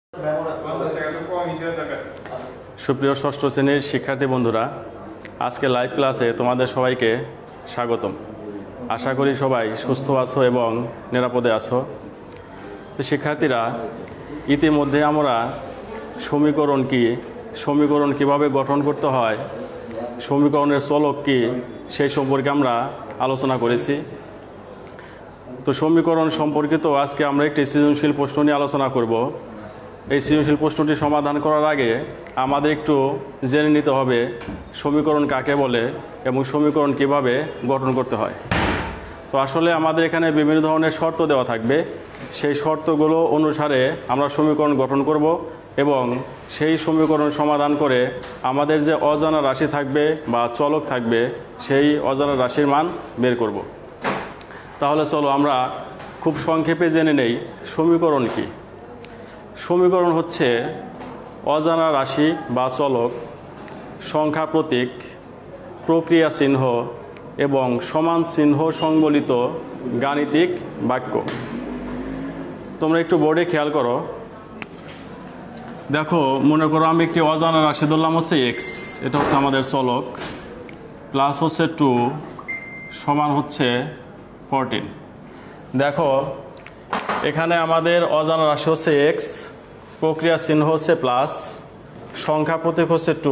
সুপ্রিয় ষষ্ঠ শ্রেণীর শিক্ষার্থী বন্ধুরা, আজকে লাইভ ক্লাসে তোমাদের সবাইকে স্বাগতম। আশা করি সবাই সুস্থ আছো এবং নিরাপদে আছো। তো শিক্ষার্থীরা, ইতিমধ্যে আমরা সমীকরণ কিভাবে গঠন করতে হয়, সমীকরণের চলক কী সেই সম্পর্কে আমরা আলোচনা করেছি। তো সমীকরণ সম্পর্কিত আজকে আমরা একটি সৃজনশীল প্রশ্ন নিয়ে আলোচনা করব। এই সৃজনশীল প্রশ্নটি সমাধান করার আগে আমাদের একটু জেনে নিতে হবে সমীকরণ কাকে বলে এবং সমীকরণ কিভাবে গঠন করতে হয়। তো আসলে আমাদের এখানে বিভিন্ন ধরনের শর্ত দেওয়া থাকবে। সেই শর্তগুলো অনুসারে আমরা সমীকরণ গঠন করব এবং সেই সমীকরণ সমাধান করে আমাদের যে অজানা রাশি থাকবে বা চলক থাকবে সেই অজানা রাশির মান বের করব। তাহলে চলো আমরা খুব সংক্ষেপে জেনে নেই সমীকরণ কী। সমীকরণ হচ্ছে অজানা রাশি বা চলক, সংখ্যা প্রতীক, প্রক্রিয়া চিহ্ন এবং সমান চিহ্ন সংবলিত গাণিতিক বাক্য। তোমরা একটু বোর্ডে খেয়াল করো। দেখো, মনে করো আমি একটি অজানা রাশি ধরলাম হচ্ছে এক্স, এটা হচ্ছে আমাদের চলক, প্লাস হচ্ছে 2 সমান হচ্ছে 14। দেখো, এখানে আমাদের অজানা রাশি হচ্ছে এক্স, প্রক্রিয়া চিহ্ন হচ্ছে প্লাস, সংখ্যা প্রতীক হচ্ছে 2,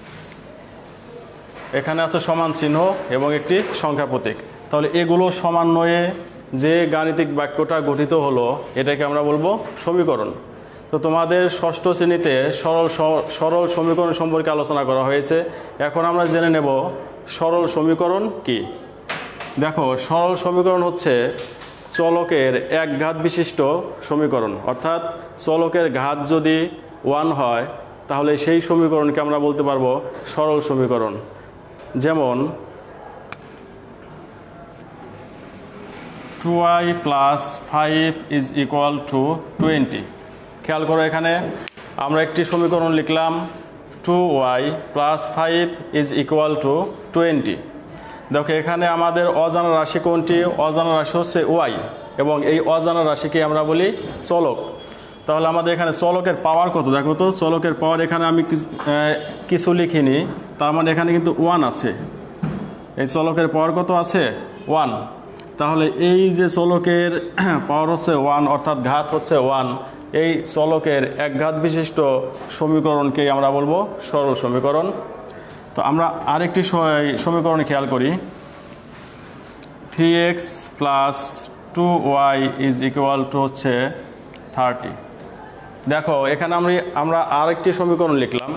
এখানে আছে সমান চিহ্ন এবং একটি সংখ্যা প্রতীক। তাহলে এগুলো সমন্বয়ে যে গাণিতিক বাক্যটা গঠিত হলো এটাকে আমরা বলবো সমীকরণ। তো তোমাদের ষষ্ঠ শ্রেণীতে সরল সমীকরণ সম্পর্কে আলোচনা করা হয়েছে। এখন আমরা জেনে নেব সরল সমীকরণ কি। দেখো, সরল সমীকরণ হচ্ছে চলকের এক ঘাত বিশিষ্ট সমীকরণ, অর্থাৎ চলকের ঘাত যদি 1 হয় তাহলে সেই সমীকরণকে আমরা বলতে পারবো সরল সমীকরণ। যেমন 2y + 5 = 20। খেয়াল করো, এখানে আমরা একটি সমীকরণ লিখলাম 2y + 5 = 20। দেখো, এখানে আমাদের অজানা রাশি কোনটি? অজানা রাশি হচ্ছে ওয়াই এবং এই অজানা রাশিকে আমরা বলি চলক। তাহলে আমাদের এখানে চলকের পাওয়ার কত? দেখো তো, চলকের পাওয়ার এখানে আমি কিছু লিখিনি, তার মানে এখানে কিন্তু 1 আছে। এই চলকের পাওয়ার কত আছে? 1। তাহলে এই যে চলকের পাওয়ার হচ্ছে 1 অর্থাৎ ঘাত হচ্ছে 1, এই চলকের এক ঘাত বিশিষ্ট সমীকরণকে আমরা বলবো সরল সমীকরণ। তো আমরা আরেকটি সমীকরণ খেয়াল করি, 3x + 2y = হচ্ছে 30। দেখো, এখানে আমরা আরেকটি সমীকরণ লিখলাম,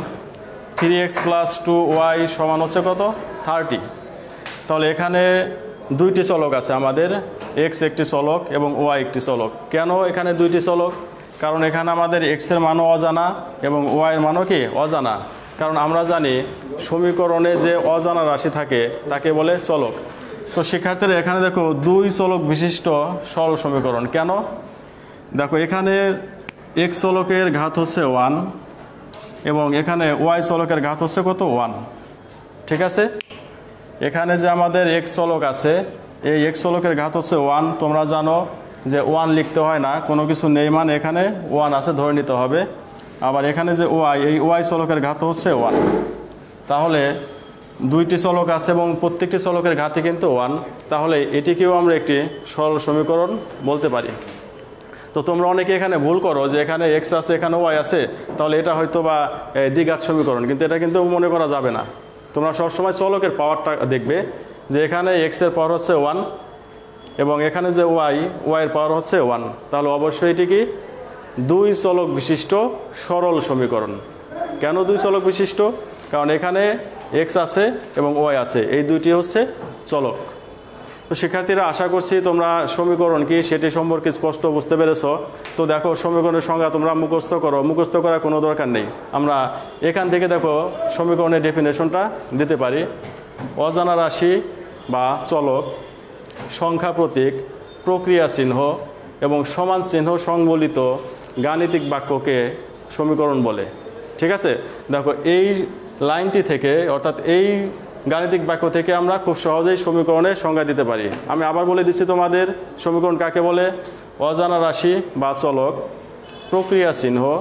3x + 2y সমান হচ্ছে কত? 30। তাহলে এখানে দুইটি চলক আছে আমাদের, x একটি চলক এবং y একটি চলক। কেন এখানে দুইটি চলক? কারণ এখানে আমাদের x এর মানও অজানা এবং y এর মানও কি অজানা। কারণ আমরা জানি সমীকরণে যে অজানা রাশি থাকে তাকে বলে চলক। তো শিক্ষার্থীরা, এখানে দেখো 2 চলক বিশিষ্ট সরল সমীকরণ। কেন? দেখো, এখানে x চলকের ঘাত হচ্ছে 1 এবং এখানে y চলকের ঘাত হচ্ছে কত? 1। ঠিক আছে, এখানে যে আমাদের x চলক আছে, এই x চলকের ঘাত হচ্ছে 1। তোমরা জানো যে 1 লিখতে হয় না, কোনো কিছু নেই মানে এখানে 1 আছে ধরে নিতে হবে। আবার এখানে যে y, এই y চলকের ঘাত হচ্ছে 1। তাহলে দুইটি চলক আছে এবং প্রত্যেকটি চলকের ঘাতই কিন্তু 1। তাহলে এটিকেও আমরা একটি সরল সমীকরণ বলতে পারি। তো তোমরা অনেকে এখানে ভুল করো যে এখানে x আছে এখানে y আছে, তাহলে এটা হয়তো বা দ্বিঘাত সমীকরণ, কিন্তু এটা কিন্তু মনে করা যাবে না। তোমরা সবসময় চলকের পাওয়ারটা দেখবে যে এখানে x এর পাওয়ার হচ্ছে 1 এবং এখানে যে y এর পাওয়ার হচ্ছে 1। তাহলে অবশ্যই এটি কি 2 চলক বিশিষ্ট সরল সমীকরণ। কেন 2 চলক বিশিষ্ট? কারণ এখানে x আছে এবং y আছে, এই দুইটি হচ্ছে চলক। তো শিক্ষার্থীরা, আশা করছি তোমরা সমীকরণ কি সেটি সম্পর্কে স্পষ্ট বুঝতে পেরেছো। তো দেখো, সমীকরণের সংজ্ঞা তোমরা মুখস্থ করো, মুখস্থ করার কোনো দরকার নেই। আমরা এখান থেকে দেখো সমীকরণের ডেফিনেশনটা দিতে পারি। অজানা রাশি বা চলক, সংখ্যা প্রতীক, প্রক্রিয়া চিহ্ন এবং সমান চিহ্ন সংবলিত গাণিতিক বাক্যকে সমীকরণ বলে। ঠিক আছে, দেখো এই লাইনটি থেকে অর্থাৎ এই গাণিতিক বাক্য থেকে আমরা খুব সহজেই সমীকরণের সংজ্ঞা দিতে পারি। আমি আবার বলে দিচ্ছি তোমাদের সমীকরণ কাকে বলে। অজানা রাশি বা চলক, প্রক্রিয়া চিহ্ন,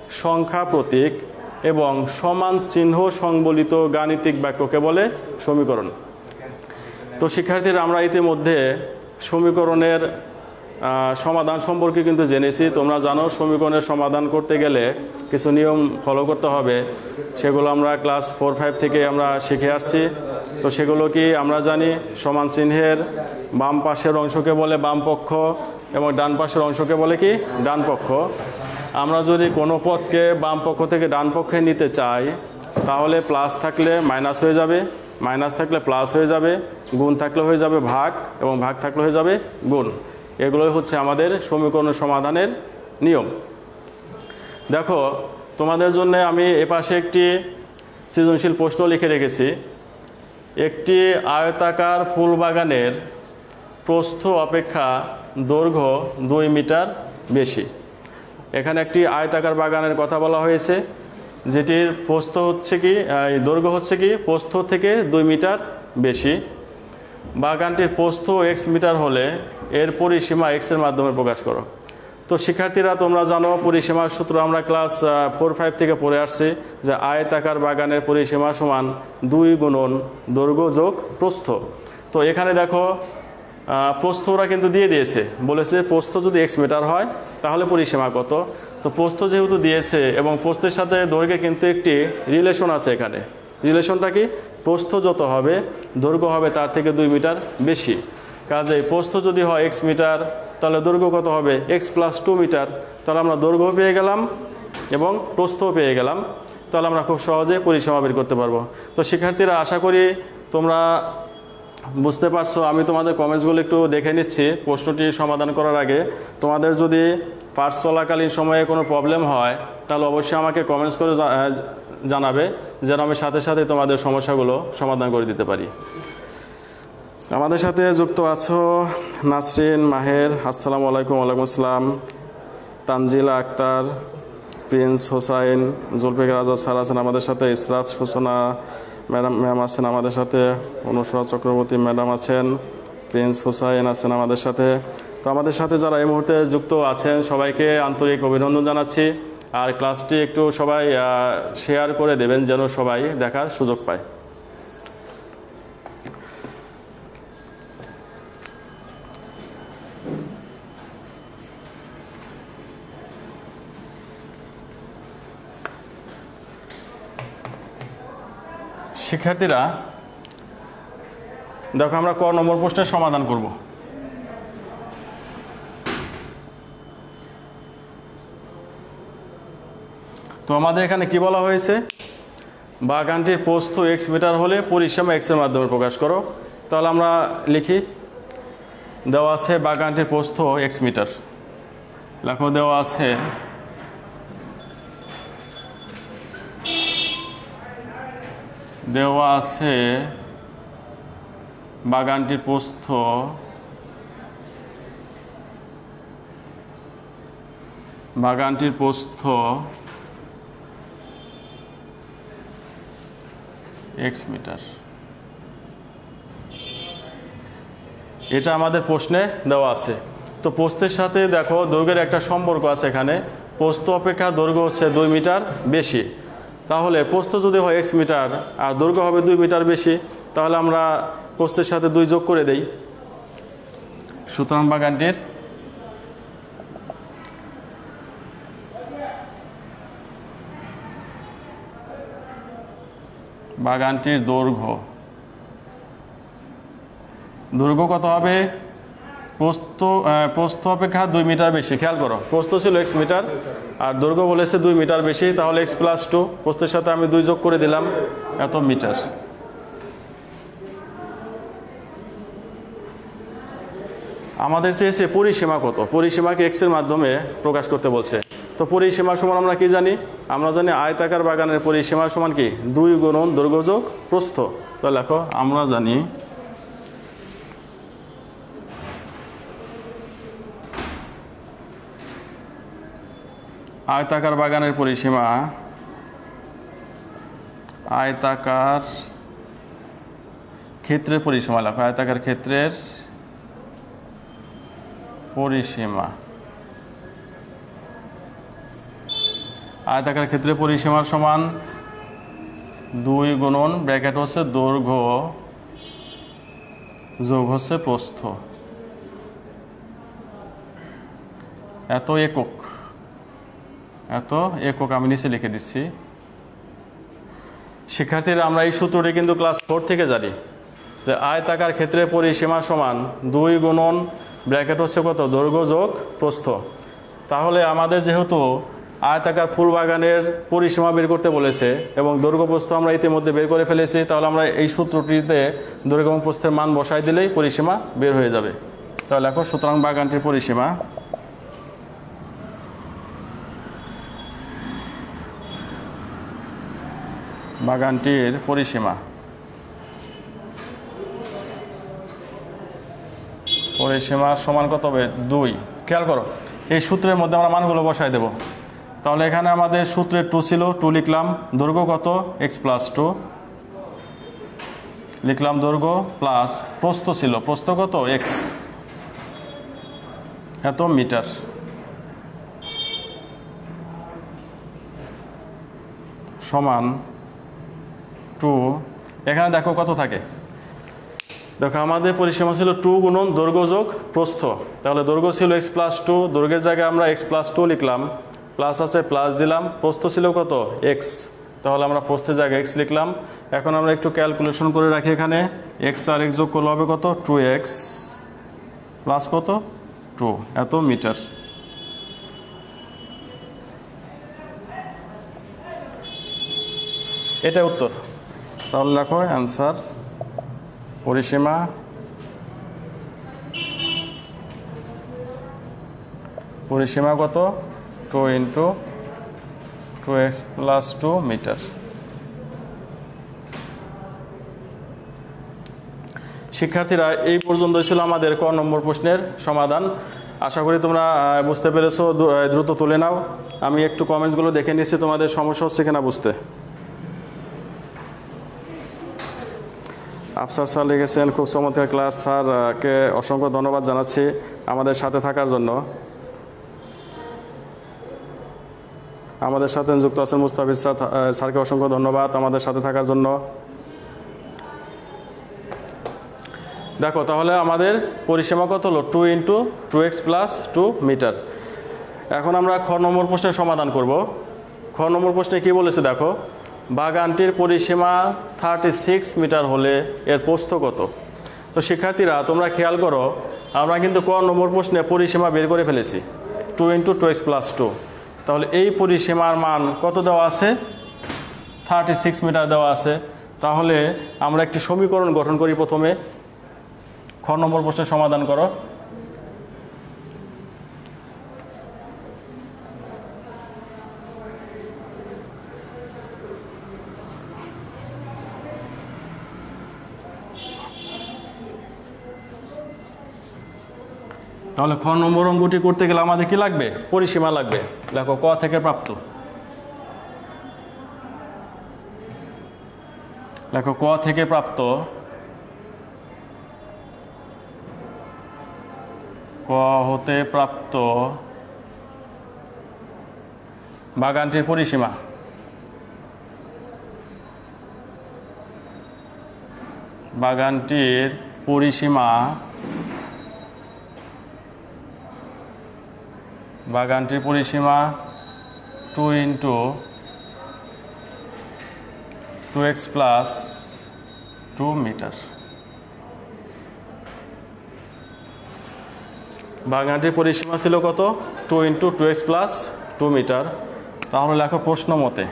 সংখ্যা প্রতীক এবং সমান চিহ্ন সংবলিত গাণিতিক বাক্যকে বলে সমীকরণ। তো শিক্ষার্থীরা আমরা ইতিমধ্যে সমীকরণের সমাধান সম্পর্কে কিন্তু জেনেছি। তোমরা জানো সমীকরণের সমাধান করতে গেলে কিছু নিয়ম ফলো করতে হবে, সেগুলো আমরা ক্লাস 4-5 থেকে আমরা শিখে আসছি। তো সেগুলো কি আমরা জানি, সমান চিহ্নের বাম পাশের অংশকে বলে বাম পক্ষ এবং ডান পাশের অংশকে বলে কি ডান পক্ষ। আমরা যদি কোনো পদকে বাম পক্ষ থেকে ডান পক্ষে নিতে চাই তাহলে প্লাস থাকলে মাইনাস হয়ে যাবে, মাইনাস থাকলে প্লাস হয়ে যাবে, গুণ থাকলে হয়ে যাবে ভাগ এবং ভাগ থাকলে হয়ে যাবে গুণ। এগুলোই হচ্ছে আমাদের সমীকরণ সমাধানের নিয়ম। দেখো তোমাদের জন্য আমি এপাশে একটি সৃজনশীল প্রশ্ন লিখে রেখেছি। একটি আয়তাকার ফুল বাগানের প্রস্থ অপেক্ষা দৈর্ঘ্য 2 মিটার বেশি। এখানে একটি আয়তাকার বাগানের কথা বলা হয়েছে, যেটির প্রস্থ হচ্ছে কি দৈর্ঘ্য হচ্ছে কি প্রস্থ থেকে 2 মিটার বেশি। বাগানটির প্রস্থ x মিটার হলে এর পরিসীমা x এর মাধ্যমে প্রকাশ করো। তো শিক্ষার্থীরা তোমরা জানো পরিসীমার সূত্র আমরা ক্লাস 4-5 থেকে পড়ে আসছি, যে আয়তাকার বাগানের পরিসীমা সমান 2 গুণন দৈর্ঘ্য যোগ প্রস্থ। তো এখানে দেখো প্রস্থ ওরা কিন্তু দিয়ে দিয়েছে, বলেছে প্রস্থ যদি x মিটার হয় তাহলে পরিসীমা কত। তো প্রস্থ যেহেতু দিয়েছে এবং প্রস্থের সাথে দৈর্ঘ্যে কিন্তু একটি রিলেশন আছে। এখানে রিলেশনটা কি, প্রস্থ যত হবে দৈর্ঘ্য হবে তার থেকে 2 মিটার বেশি। কাজেই প্রস্থ যদি হয় x মিটার তাহলে দৈর্ঘ্য কত হবে x + 2 মিটার। তাহলে আমরা দৈর্ঘ্য পেয়ে গেলাম এবং প্রস্থও পেয়ে গেলাম। তাহলে আমরা খুব সহজে পরিসীমা বের করতে পারবো। তো শিক্ষার্থীরা আশা করি তোমরা বুঝতে পারছো। আমি তোমাদের কমেন্টসগুলো একটু দেখে নিচ্ছি প্রশ্নটি সমাধান করার আগে। তোমাদের যদি পাঠ চলাকালীন সময়ে কোনো প্রবলেম হয় তাহলে অবশ্যই আমাকে কমেন্টস করে জানাবে, যেন আমি সাথে সাথে তোমাদের সমস্যাগুলো সমাধান করে দিতে পারি। আমাদের সাথে যুক্ত আছো নাসরিন, মাহের, আসসালামু আলাইকুম। ওয়ালাইকুম আসসালাম। তানজিলা আক্তার, প্রিন্স হোসাইন, জুলফিকার আজাদ স্যার আছেন আমাদের সাথে, ইসরাত সূচনা ম্যাম আছেন আমাদের সাথে, অনুসরা চক্রবর্তী ম্যাডাম আছেন, প্রিন্স হোসাইন আছেন আমাদের সাথে। তো আমাদের সাথে যারা এই মুহূর্তে যুক্ত আছেন সবাইকে আন্তরিক অভিনন্দন জানাচ্ছি। আর ক্লাসটি একটু সবাই শেয়ার করে দেবেন যেন সবাই দেখার সুযোগ পায়। শিক্ষার্থীরা দেখো আমরা ক নম্বর প্রশ্নের সমাধান করব। তো আমাদের এখানে কি বলা হয়েছে, বাগানটির প্রস্থ x মিটার হলে পরিসীমা x এর মাধ্যমে প্রকাশ করো। তাহলে আমরা লিখি, দেওয়া আছে বাগানটির প্রস্থ x মিটার, লেখো দেওয়া আছে বাগানটির প্রস্থ x মিটার। এটা আমাদের প্রশ্নে দেওয়া আছে। তো প্রস্থের সাথে দেখো দৈর্ঘ্যের একটা সম্পর্ক আছে। এখানে প্রস্থ অপেক্ষা দৈর্ঘ্য হচ্ছে 2 মিটার বেশি। তাহলে প্রস্থ যদি হয় x মিটার আর দৈর্ঘ্য হবে 2 মিটার বেশি, তাহলে আমরা প্রস্থের সাথে 2 যোগ করে দেই। সুতরাং বাগানটির দৈর্ঘ্য কত হবে, প্রস্থ অপেক্ষা 2 মিটার বেশি। খেয়াল করো প্রস্থ ছিল x মিটার আর দৈর্ঘ্য বলেছে 2 মিটার বেশি, তাহলে x + 2, প্রস্থের সাথে আমি 2 যোগ করে দিলাম, এত মিটার। আমাদের চেয়েছে পরিসীমা কত, পরিসীমাকে x এর মাধ্যমে প্রকাশ করতে বলছে। তো পরিসীমা সমান আমরা কি জানি, আমরা জানি আয়তাকার বাগানের পরিসীমা সমান কি 2 গুণন দৈর্ঘ্য যোগ প্রস্থ। তো লেখো আমরা জানি আয়তাকার বাগানের পরিসীমা, আয়তাকার ক্ষেত্রের পরিসীমা লেখো, আয়তাকার ক্ষেত্রের পরিসীমা। আয়তাকার ক্ষেত্রে পরিসীমার সমান 2 গুণন ব্র্যাকেট হচ্ছে দৈর্ঘ্য যোগ হচ্ছে প্রস্থ, এত একক, আমি নিচে লিখে দিচ্ছি। শিক্ষার্থীরা আমরা এই সূত্রটি কিন্তু ক্লাস 4 থেকে জানি যে আয়তাকার ক্ষেত্রে পরিসীমা সমান 2 গুণন ব্র্যাকেট হচ্ছে কত, দৈর্ঘ্য যোগ প্রস্থ। তাহলে আমাদের যেহেতু আয়তাকার ফুল বাগানের পরিসীমা বের করতে বলেছে এবং দৈর্ঘ্য প্রস্থ আমরা ইতিমধ্যে বের করে ফেলেছি, তাহলে আমরা এই সূত্রটিতে দৈর্ঘ্য এবং প্রস্থের মান বসাই দিলেই পরিসীমা বের হয়ে যাবে। তাহলে এখন সুতরাং বাগানটির পরিসীমা পরিসীমার সমান কত হবে, 2। খেয়াল করো এই সূত্রের মধ্যে আমরা মানগুলো বসাই দেব। তাহলে এখানে আমাদের সূত্রে 2 ছিল, 2 লিখলাম, দৈর্ঘ্য কত x+2 লিখলাম, দৈর্ঘ্য প্লাস প্রস্থ ছিল, প্রস্থ কত x, এত মিটার, সমান 2। এখানে দেখো কত থাকে, দেখো আমাদের পরিসীমা ছিল 2 গুণন দৈর্ঘ্য যোগ প্রস্থ। তাহলে দৈর্ঘ্য ছিল x+2, দৈর্ঘ্যের জায়গায় আমরা x+2 লিখলাম, প্লাস আছে প্লাস দিলাম, প্রস্থ ছিল কত x, তাহলে আমরা প্রস্থের জায়গায় x লিখলাম। এখন আমরা একটু ক্যালকুলেশন করে রাখি, এখানে x আর x যোগ করলে হবে কত, 2x প্লাস কত 2, এত মিটার। এটা উত্তর। তাহলে লেখো অ্যান্সার, পরিসীমা কত, 2 × 2x + 2 মিটার। শিক্ষার্থীরা এই পর্যন্ত ছিল আমাদের ক নম্বর প্রশ্নের সমাধান। আশা করি তোমরা বুঝতে পেরেছো, দ্রুত তুলে নাও। আমি একটু কমেন্টসগুলো দেখে নিচ্ছি তোমাদের সমস্যা হচ্ছে কিনা বুঝতে। আফসার স্যার লিখেছেন, খুব চমৎকার ক্লাস, স্যারকে অসংখ্য ধন্যবাদ জানাচ্ছি আমাদের সাথে থাকার জন্য। আমাদের সাথে যুক্ত আছেন মুস্তাফিজ স্যারকে অসংখ্য ধন্যবাদ আমাদের সাথে থাকার জন্য। দেখো তাহলে আমাদের পরিসীমা কত হলো, 2 × 2x + 2 মিটার। এখন আমরা খ নম্বর প্রশ্নের সমাধান করব। খ নম্বর প্রশ্নে কি বলেছে দেখো, বাগানটির পরিসীমা 36 মিটার হলে এর প্রস্থ কত। তো শিক্ষার্থীরা তোমরা খেয়াল করো, আমরা কিন্তু ক নম্বর প্রশ্নে পরিসীমা বের করে ফেলেছি, 2 × 2x + 2। তাহলে এই পরিসীমার মান কত দেওয়া আছে, 36 মিটার দেওয়া আছে। তাহলে আমরা একটি সমীকরণ গঠন করি। প্রথমে খ নম্বর প্রশ্নের সমাধান করো। তাহলে খ নম্বর অঙ্কটি করতে গেলে আমাদের কি লাগবে, পরিসীমা লাগবে। দেখো ক থেকে প্রাপ্ত, দেখো ক থেকে প্রাপ্ত, ক হতে প্রাপ্ত বাগানটির পরিসীমা, বাগানটির পরিসীমা, বাগানটির পরিসীমা 2 × 2x + 2 মিটার। বাগানটির পরিসীমা ছিল কত, 2 × 2x + 2 মিটার। তাহলে লেখো প্রশ্ন মতে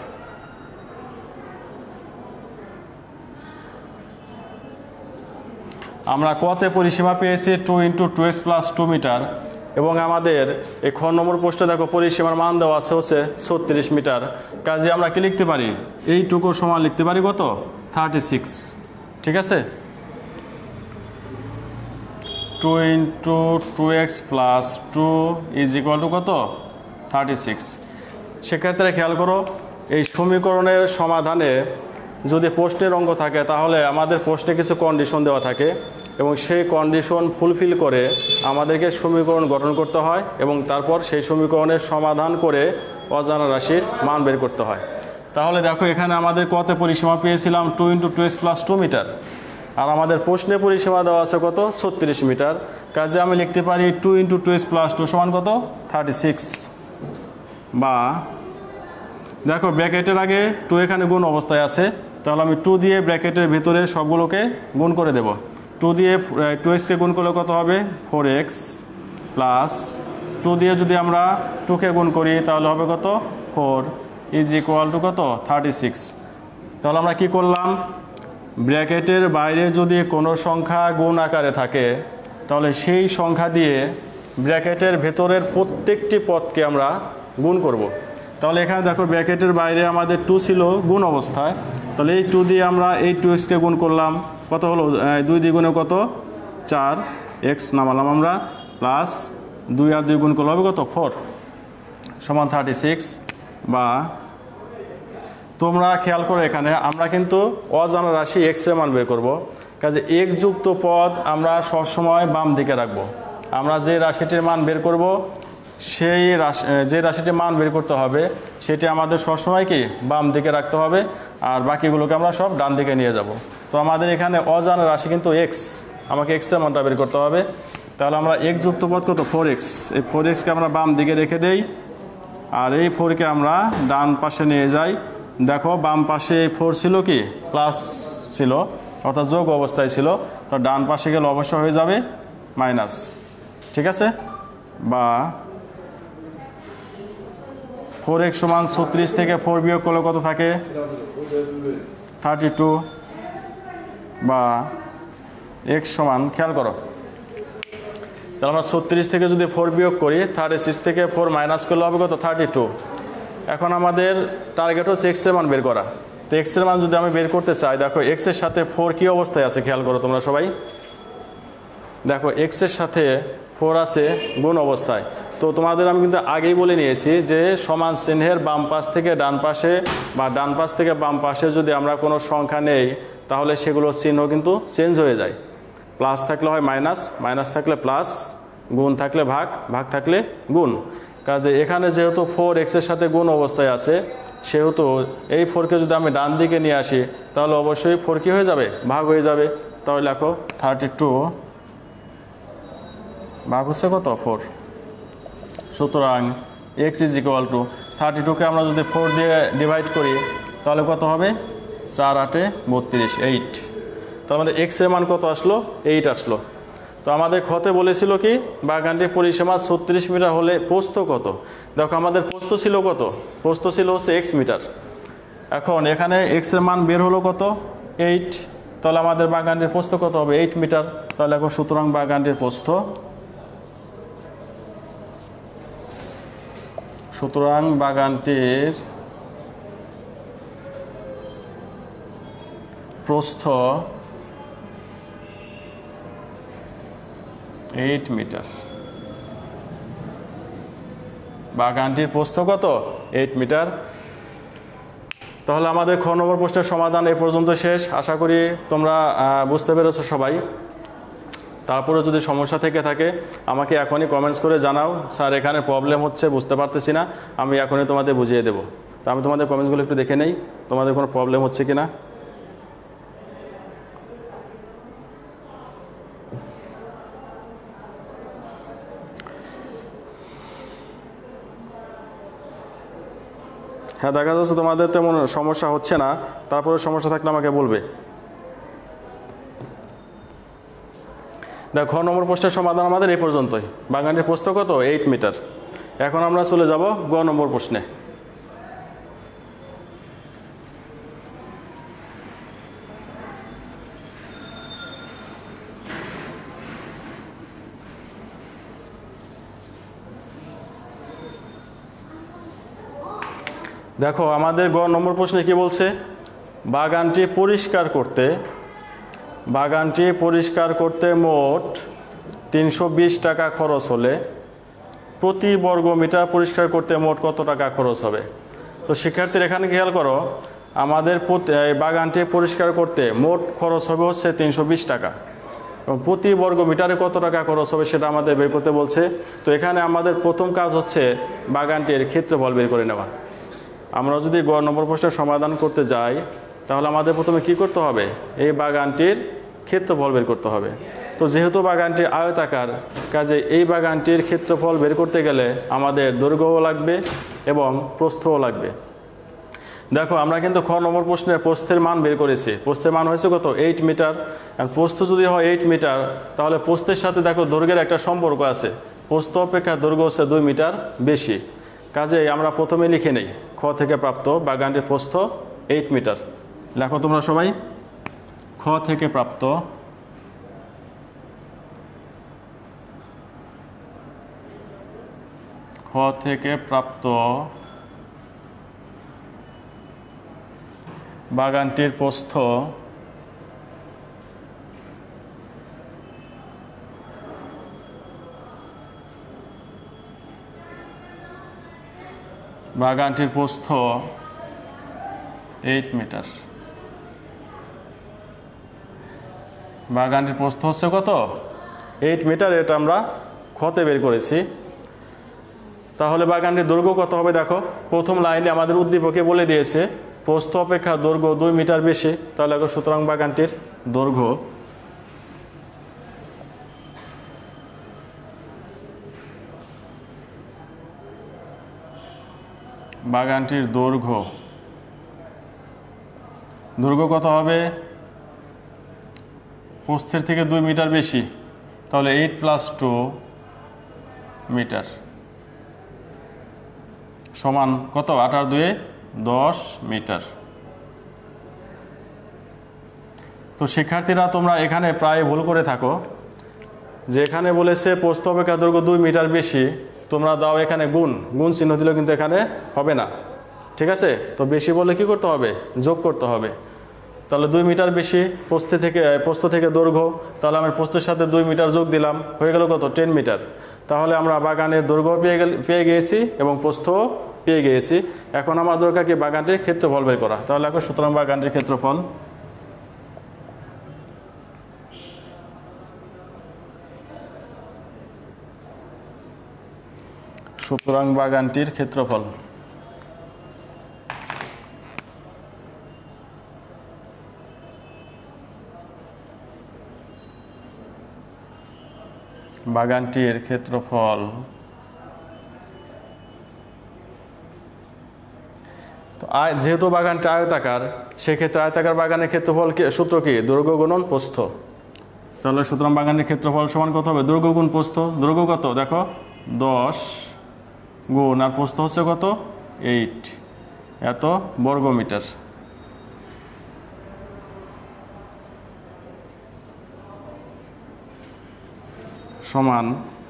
আমরা কতে পরিসীমা পেয়েছি 2 × 2x + 2 মিটার, এবং আমাদের এই খ নম্বর প্রশ্নে দেখো পরিসীমার মান দেওয়া আছে হচ্ছে 36 মিটার। কাজে আমরা কি লিখতে পারি, এইটুকুর সমান লিখতে পারি কত, 36। ঠিক আছে, 2 × 2x + 2 = কত, 36। সেক্ষেত্রে খেয়াল করো, এই সমীকরণের সমাধানে যদি প্রশ্নের অঙ্ক থাকে তাহলে আমাদের প্রশ্নে কিছু কন্ডিশন দেওয়া থাকে এবং সেই কন্ডিশন ফুলফিল করে আমাদেরকে সমীকরণ গঠন করতে হয় এবং তারপর সেই সমীকরণের সমাধান করে অজানা রাশির মান বের করতে হয়। তাহলে দেখো এখানে আমাদের কত পরিসীমা পেয়েছিলাম 2 × 2x + 2 মিটার, আর আমাদের প্রশ্নে পরিসীমা দেওয়া আছে কত 36 মিটার। কাজে আমি লিখতে পারি 2 × 2x + 2 সমান কত 36, বা দেখো ব্র্যাকেটের আগে 2 এখানে গুণ অবস্থায় আছে, তাহলে আমি 2 দিয়ে ব্র্যাকেটের ভিতরে সবগুলোকে গুণ করে দেব। 2 দিয়ে 2x-কে গুণ করলে কত হবে 4x, প্লাস 2 দিয়ে যদি আমরা 2-কে গুণ করি তাহলে হবে কত 4 = কত 36। তাহলে আমরা কি করলাম, ব্র্যাকেটের বাইরে যদি কোনো সংখ্যা গুণ আকারে থাকে তাহলে সেই সংখ্যা দিয়ে ব্র্যাকেটের ভেতরের প্রত্যেকটি পদকে আমরা গুণ করব। তাহলে এখানে দেখো ব্র্যাকেটের বাইরে আমাদের 2 ছিল গুণ অবস্থায়, তাহলে এই 2 দিয়ে আমরা এই 2x-কে গুণ করলাম, কত হলো 2 দ্বিগুণে কত 4x নামালাম আমরা, প্লাস 2 আর 2 গুণ করলে হবে কত 4 সমান 36। বা তোমরা খেয়াল করো এখানে আমরা কিন্তু অজানা রাশি x এর মান বের করব, কাজে x যুক্ত পদ আমরা সবসময় বাম দিকে রাখবো। আমরা যে রাশিটির মান বের করব সেই যে রাশিটির মান বের করতে হবে সেটি আমাদের সবসময় কি বাম দিকে রাখতে হবে, আর বাকিগুলোকে আমরা সব ডান দিকে নিয়ে যাব। তো আমাদের এখানে অজানা রাশি কিন্তু x, আমাকে x এর মানটা বের করতে হবে। তাহলে আমরা x যুক্ত পদ কত 4x, এই 4x-কে আমরা বাম দিকে রেখে দেই, আর এই 4-কে আমরা ডান পাশে নিয়ে যাই। দেখো বাম পাশে এই 4 ছিল কি প্লাস ছিল, অর্থাৎ যোগ অবস্থায় ছিল, তো ডান পাশে গেলে অবশ্যই হয়ে যাবে মাইনাস, ঠিক আছে। বা 4x সমান 36 থেকে 4 বিয়োগ করলে কত থাকে 32, বা x সমান খেয়াল করো, তাহলে আমরা 36 থেকে যদি 4 বিয়োগ করি 36 থেকে 4 মাইনাস করলে হবে কত 32। এখন আমাদের টার্গেট হচ্ছে x এর মান বের করা। তো x এর মান যদি আমি বের করতে চাই, দেখো x এর সাথে 4 কি অবস্থায় আছে খেয়াল করো তোমরা সবাই, দেখো x এর সাথে 4 আছে গুণ অবস্থায়। তো তোমাদের আমি কিন্তু আগেই বলে নিয়েছি যে সমান চিহ্নের বাম পাশ থেকে ডান পাশে বা ডান পাশ থেকে বাম পাশে যদি আমরা কোনো সংখ্যা নেই তাহলে সেগুলোর চিহ্ন কিন্তু চেঞ্জ হয়ে যায়। প্লাস থাকলে হয় মাইনাস, মাইনাস থাকলে প্লাস, গুণ থাকলে ভাগ, ভাগ থাকলে গুণ। কাজে এখানে যেহেতু 4x এর সাথে গুণ অবস্থায় আছে, সেহেতু এই 4-কে যদি আমি ডান দিকে নিয়ে আসি তাহলে অবশ্যই 4 কি হয়ে যাবে ভাগ হয়ে যাবে। তাহলে লেখো 32 ভাগ হচ্ছে কত 4। সুতরাং x = 32-কে আমরা যদি 4 দিয়ে ডিভাইড করি তাহলে কত হবে 4 × 8 = 32, 8। তো আমাদের x এর মান কত আসলো 8 আসলো। তো আমাদের ক্ষতে বলেছিল কি বাগানটির পরিসীমা 36 মিটার হলে প্রস্থ কত। দেখো আমাদের প্রস্থ ছিল কত, প্রস্থ ছিল হচ্ছে x মিটার। এখন এখানে x এর মান বের হলো কত 8, তাহলে আমাদের বাগানটির প্রস্থ কত হবে 8 মিটার। তাহলে এখন সুতরাং বাগানটির প্রস্থ, সুতরাং বাগানটির প্রস্থ 8 মিটার। বাগানটির প্রস্থ কত 8 মিটার। তাহলে আমাদের খ নম্বর প্রশ্নের সমাধান এই পর্যন্ত শেষ। আশা করি তোমরা বুঝতে পেরেছো সবাই। তারপরে যদি সমস্যা থেকে থাকে আমাকে এখনই কমেন্টস করে জানাও, স্যার এখানে প্রবলেম হচ্ছে বুঝতে পারতেছি না, আমি এখনই তোমাদের বুঝিয়ে দেবো। তো আমি তোমাদের কমেন্টসগুলো একটু দেখে নেই, তোমাদের কোনো প্রবলেম হচ্ছে কি না। হ্যাঁ, দেখা যাচ্ছে তোমাদের তেমন সমস্যা হচ্ছে না, তারপরে সমস্যা থাকলে আমাকে বলবে। দেখো খ নম্বর প্রশ্নের সমাধান আমাদের এই পর্যন্তই। বাগানটির প্রস্থ কত 8 মিটার। এখন আমরা চলে যাব গ নম্বর প্রশ্নে। দেখো আমাদের গ নম্বর প্রশ্নে কি বলছে, বাগানটি পরিষ্কার করতে মোট 320 টাকা খরচ হলে প্রতি বর্গ মিটার পরিষ্কার করতে মোট কত টাকা খরচ হবে। তো শিক্ষার্থীর এখানে খেয়াল করো, আমাদের বাগানটি পরিষ্কার করতে মোট খরচ হবে হচ্ছে 320 টাকা। এবং প্রতি বর্গ মিটারে কত টাকা খরচ হবে সেটা আমাদের বের করতে বলছে। তো এখানে আমাদের প্রথম কাজ হচ্ছে বাগানটির ক্ষেত্রফল বের করে নেওয়া। আমরা যদি গ নম্বর প্রশ্নের সমাধান করতে যাই তাহলে আমাদের প্রথমে কি করতে হবে, এই বাগানটির ক্ষেত্রফল বের করতে হবে। তো যেহেতু বাগানটি আয়তাকার, কাজে এই বাগানটির ক্ষেত্রফল বের করতে গেলে আমাদের দৈর্ঘ্যও লাগবে এবং প্রস্থও লাগবে। দেখো আমরা কিন্তু খ নম্বর প্রশ্নের প্রস্থের মান বের করেছি। প্রস্থের মান হয়েছে কত, 8 মিটার। আর প্রস্থ যদি হয় 8 মিটার, তাহলে প্রস্থের সাথে দেখো দৈর্ঘ্যের একটা সম্পর্ক আছে। প্রস্থ অপেক্ষা দৈর্ঘ্য হচ্ছে 2 মিটার বেশি। কাজেই আমরা প্রথমে লিখে নেই খ থেকে প্রাপ্ত বাগানটির প্রস্থ 8 মিটার। লেখো তোমরা সবাই, খ থেকে প্রাপ্ত বাগানটির প্রস্থ বাগানটির প্রস্থ 8 মিটার। বাগানটির প্রস্থ হচ্ছে কত, 8 মিটার। এটা আমরা খতে বের করেছি। তাহলে বাগানটির দৈর্ঘ্য কত হবে, দেখো প্রথম লাইনে আমাদের উদ্দীপকে বলে দিয়েছে প্রস্থ অপেক্ষা দৈর্ঘ্য 2 মিটার বেশি। তাহলে সুতরাং বাগানটির দৈর্ঘ্য দৈর্ঘ্য কত হবে, প্রস্থের থেকে 2 মিটার বেশি। তাহলে 8 + 2 মিটার সমান কত, 8 আর 2 10 মিটার। তো শিক্ষার্থীরা তোমরা এখানে প্রায় ভুল করে থাকো, যে এখানে বলেছে প্রস্থ অপেক্ষা দৈর্ঘ্য 2 মিটার বেশি, তোমরা দাও এখানে গুণ চিহ্ন দিলেও কিন্তু এখানে হবে না, ঠিক আছে। তো বেশি বলে কি করতে হবে, যোগ করতে হবে। তাহলে 2 মিটার বেশি প্রস্থ থেকে দৈর্ঘ্য, তাহলে আমি প্রস্থের সাথে 2 মিটার যোগ দিলাম, হয়ে গেল কত, 10 মিটার। তাহলে আমরা বাগানের দৈর্ঘ্য পেয়ে গিয়েছি এবং প্রস্থও পেয়ে গিয়েছি। এখন আমার দরকার কি, বাগানটির ক্ষেত্রফল বের করা। তাহলে এখন সুতরাং বাগানটির ক্ষেত্রফল, বাগানটির ক্ষেত্রফল তো যেহেতু বাগানটি আয়তাকার, সেক্ষেত্রে আয়তাকার বাগানের ক্ষেত্রফল সূত্র কি, দৈর্ঘ্য গুণন প্রস্থ। তাহলে সুতরাং বাগানের ক্ষেত্রফল সমান কত হবে, দৈর্ঘ্য গুণ প্রস্থ। দৈর্ঘ্য কত, দেখো 10 গুণ আর প্রস্থ হচ্ছে কত, 8, এত বর্গ মিটার। সমান,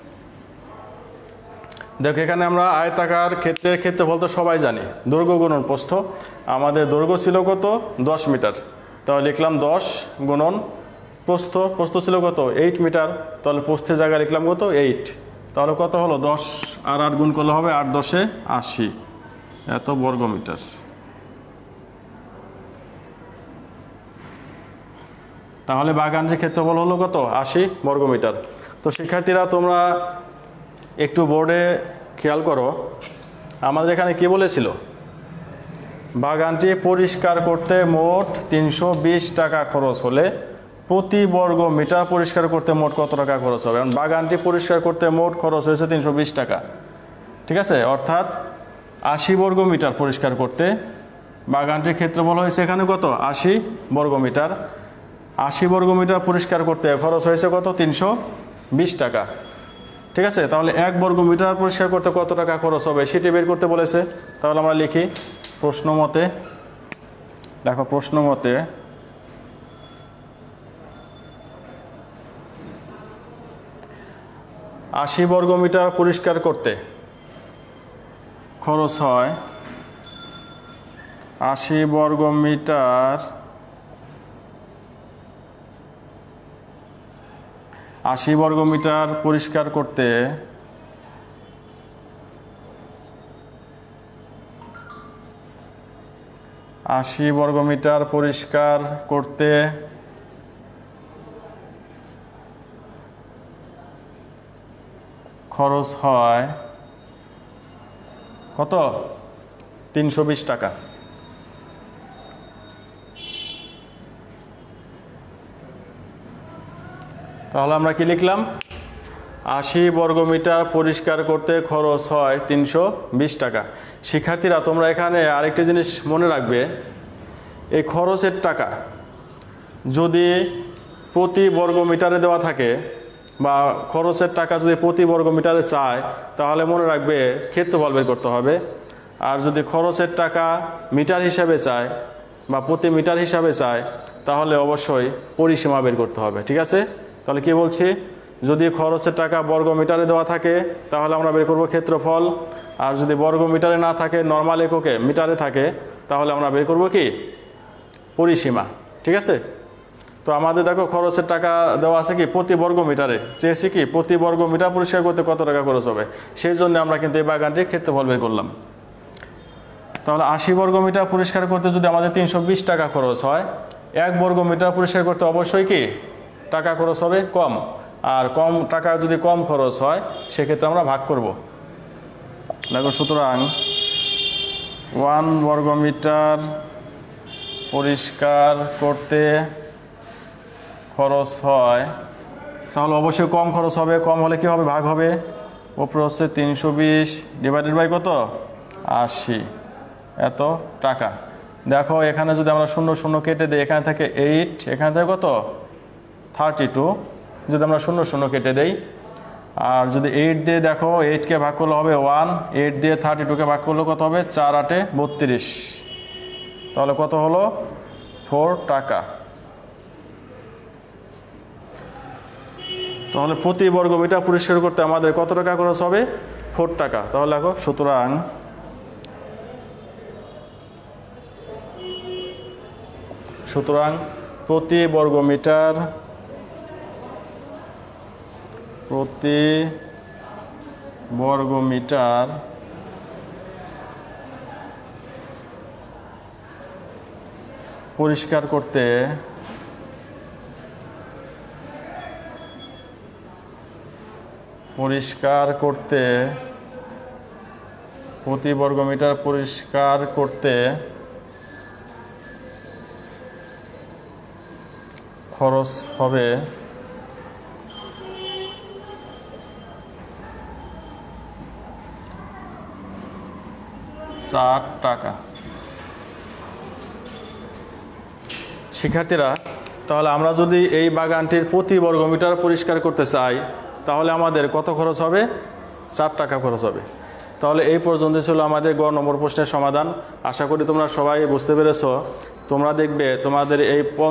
দেখো এখানে আমরা আয়তাকার ক্ষেত্রফল তো সবাই জানি, দৈর্ঘ্য গুণন প্রস্থ। আমাদের দৈর্ঘ্য ছিল কত, 10 মিটার। তাহলে লিখলাম 10 গুণন প্রস্থ ছিল কত, 8 মিটার। তাহলে প্রস্থের জায়গায় লিখলাম কত, 8। তাহলে কত হলো, 10 আর 8 গুণ করলে হবে 8 × 10 = 80, এত বর্গ মিটার। তাহলে বাগানের ক্ষেত্রফল হলো কত, 80 বর্গ মিটার। তো শিক্ষার্থীরা তোমরা একটু বোর্ডে খেয়াল করো, আমাদের এখানে কি বলেছিল, বাগানটি পরিষ্কার করতে মোট 320 টাকা খরচ হলে প্রতি বর্গ মিটার পরিষ্কার করতে মোট কত টাকা খরচ হবে। কারণ বাগানটি পরিষ্কার করতে মোট খরচ হয়েছে 320 টাকা, ঠিক আছে। অর্থাৎ 80 বর্গ মিটার পরিষ্কার করতে বাগানটির ক্ষেত্রফল হয়েছে এখানে কত, 80 বর্গ মিটার। 80 বর্গ মিটার পরিষ্কার করতে খরচ হয়েছে কত, 320 টাকা, ঠিক আছে। তাহলে 1 বর্গ মিটার পরিষ্কার করতে কত টাকা খরচ হবে সেটি বের করতে বলেছে। তাহলে আমরা লিখি প্রশ্ন মতে, দেখো প্রশ্ন মতে 80 বর্গ মিটার পরিষ্কার করতে খরচ হয় 80 বর্গ মিটার 80 বর্গ মিটার পরিষ্কার করতে 80 বর্গ মিটার পরিষ্কার করতে খরচ হয় কত 320 টাকা। তাহলে আমরা কি লিখলাম 80 বর্গমিটার পরিষ্কার করতে খরচ হয় 320 টাকা। শিক্ষার্থীরা তোমরা এখানে আরেকটি জিনিস মনে রাখবে, এই খরচের টাকা যদি প্রতি বর্গমিটারে দেওয়া থাকে বা খরচের টাকা যদি প্রতি বর্গমিটারে চায় তাহলে মনে রাখবে ক্ষেত্রফল বের করতে হবে। আর যদি খরচের টাকা মিটার হিসাবে চায় বা প্রতি মিটার হিসাবে চায় তাহলে অবশ্যই পরিসীমা বের করতে হবে। ঠিক আছে, তাহলে কি বলছি, যদি খরচের টাকা বর্গমিটারে দেওয়া থাকে তাহলে আমরা বের করব ক্ষেত্রফল, আর যদি বর্গমিটারে না থাকে নর্মাল এককে মিটারে থাকে তাহলে আমরা বের করব কি পরিসীমা। ঠিক আছে, তো আমাদের দেখো খরচের টাকা দেওয়া আছে কি প্রতি বর্গমিটারে, চেয়েছি কি প্রতি বর্গমিটার পরিষ্কার করতে কত টাকা খরচ হবে, সেই জন্য আমরা কিন্তু এই বাগানটির ক্ষেত্রফল বের করলাম। তাহলে 80 বর্গমিটার পরিষ্কার করতে যদি আমাদের 320 টাকা খরচ হয়, 1 বর্গমিটার পরিষ্কার করতে অবশ্যই কি টাকা খরচ হবে কম, আর কম টাকা যদি কম খরচ হয় সেক্ষেত্রে আমরা ভাগ করব। দেখো সুতরাং 1 বর্গমিটার পরিষ্কার করতে খরচ হয়, তাহলে অবশ্যই কম খরচ হবে, কম হলে কি হবে ভাগ হবে, উপরে হচ্ছে 320 ডিভাইডেড বাই কত 80 এত টাকা। দেখো এখানে যদি আমরা 0 0 কেটে দিই, এখানে থেকে 8, এখানে থেকে কত 32, যদি আমরা 0 0 কেটে দেই, আর যদি 8 দিয়ে দেখো 8কে ভাগ করলে হবে 1, 8 দিয়ে 32কে ভাগ করলে কত হবে 4 8 32, তাহলে কত হলো 4 টাকা। তাহলে প্রতি বর্গমিটার পরিষ্কার করতে আমাদের কত টাকা খরচ হবে 4 টাকা। তাহলে দেখো সুতরাং প্রতি বর্গমিটার পরিষ্কার করতে প্রতি বর্গমিটার পরিষ্কার করতে খরচ হবে 4 টাকা। শিক্ষার্থীরা তাহলে আমরা যদি এই বাগানটির প্রতি বর্গমিটার পরিষ্কার করতে চাই তাহলে আমাদের কত খরচ হবে 4 টাকা খরচ হবে। তাহলে এই পর্যন্ত ছিল আমাদের গ নম্বর প্রশ্নের সমাধান। আশা করি তোমরা সবাই বুঝতে পেরেছো। তোমরা দেখবে তোমাদের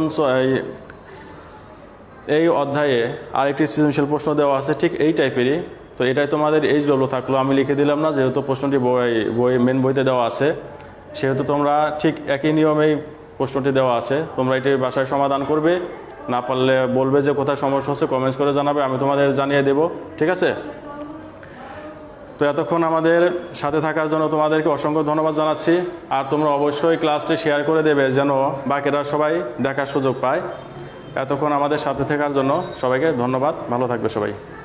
এই অধ্যায়ে আরেকটি সৃজনশীল প্রশ্ন দেওয়া আছে ঠিক এই টাইপেরই, তো এটাই তোমাদের HW থাকলো, আমি লিখে দিলাম না, যেহেতু প্রশ্নটি মেন বইতে দেওয়া আছে সেহেতু তোমরা ঠিক একই নিয়মেই প্রশ্নটি দেওয়া আছে, তোমরা এটি বাসায় সমাধান করবে, না পারলে বলবে যে কোথায় সমস্যা হচ্ছে কমেন্টস করে জানাবে, আমি তোমাদের জানিয়ে দেব। ঠিক আছে, তো এতক্ষণ আমাদের সাথে থাকার জন্য তোমাদেরকে অসংখ্য ধন্যবাদ জানাচ্ছি। আর তোমরা অবশ্যই ক্লাসটি শেয়ার করে দেবে যেন বাকিরা সবাই দেখার সুযোগ পায়। এতক্ষণ আমাদের সাথে থাকার জন্য সবাইকে ধন্যবাদ, ভালো থাকবে সবাই।